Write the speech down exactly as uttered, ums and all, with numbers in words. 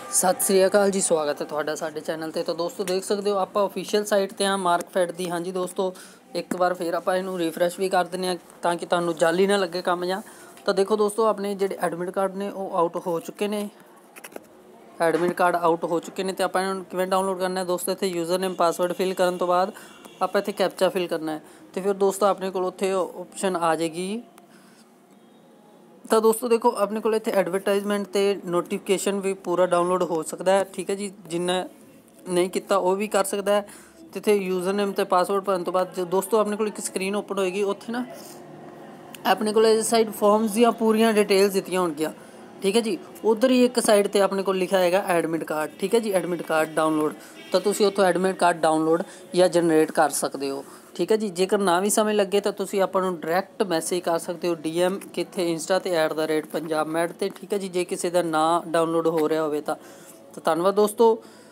सत श्री अकाल जी, स्वागत है तुहाडा साडे चैनल ते। तो दोस्तों देख सकते हो आप ऑफिशियल साइट ते हाँ मार्कफेड दी। हाँ जी दोस्तों, एक बार फिर आप इनू रिफ्रैश भी कर दें ताकि तुहानू जाली ना लगे काम जा। तो देखो दोस्तों, अपने जो एडमिट कार्ड ने वो आउट हो चुके ने, एडमिट कार्ड आउट हो चुके हैं। तो आप किवें डाउनलोड करना है दोस्तों, इत्थे यूज़र नेम पासवर्ड फिल करन तो बाद आप इत्थे कैप्चा फिल करना है। तो फिर दोस्तों अपने को उत्थे ऑप्शन आ जाएगी। तो दोस्तों देखो अपने को इत्थे एडवरटाइजमेंट ते नोटिफिकेशन भी पूरा डाउनलोड हो सकता है, ठीक है जी। जिन्हें नहीं किया वो भी कर सकता है। तो इत्थे यूज़र नेम ते पासवर्ड भरन तो बाद जो दोस्तों अपने को एक स्क्रीन ओपन होएगी, उत्थे ना अपने को इस साइड फॉर्म्स दी पूरियां डिटेल्स दित्तियां होणगियां, ठीक है जी। उधर ही एक साइड ते अपने को लिखा है एडमिट कार्ड, ठीक है जी। एडमिट कार्ड डाउनलोड, तो तुसी उत्थों एडमिट कार्ड डाउनलोड या जनरेट कर सकते हो, ठीक है जी। जेकर ना भी समय लगे तो तुसी आपां नूं डायरैक्ट मैसेज कर सकते हो डी एम कित्थे इंस्टा ते at the rate Punjab mad ते, ठीक है जी। जे किसी का ना डाउनलोड हो रहा हो तो धन्नवाद दोस्तों।